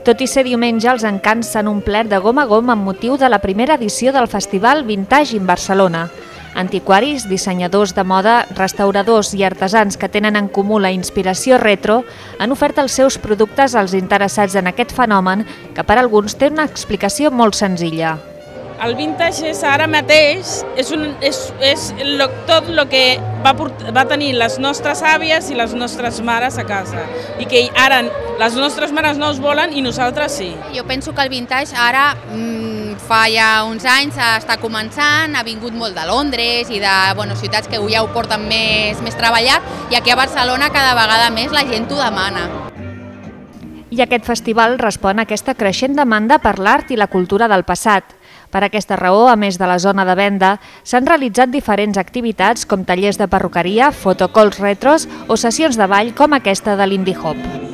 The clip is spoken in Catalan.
Tot i ser diumenge, els encants s'han omplert de gom a gom amb motiu de la primera edició del Festival Vintage in Barcelona. Antiquaris, dissenyadors de moda, restauradors i artesans que tenen en comú la inspiració retro han ofert els seus productes als interessats en aquest fenomen que per alguns té una explicació molt senzilla. El vintage és ara mateix tot el que va tenir les nostres àvies i les nostres mares a casa i que ara les nostres mares no els volen i nosaltres sí. Jo penso que el vintage ara fa ja uns anys està començant, ha vingut molt de Londres i de ciutats que ja ho porten més treballat i aquí a Barcelona cada vegada més la gent ho demana. I aquest festival respon a aquesta creixent demanda per l'art i la cultura del passat. Per aquesta raó, a més de la zona de venda, s'han realitzat diferents activitats com tallers de perruqueria, fotocalls retros o sessions de ball com aquesta de l'Indie Hop.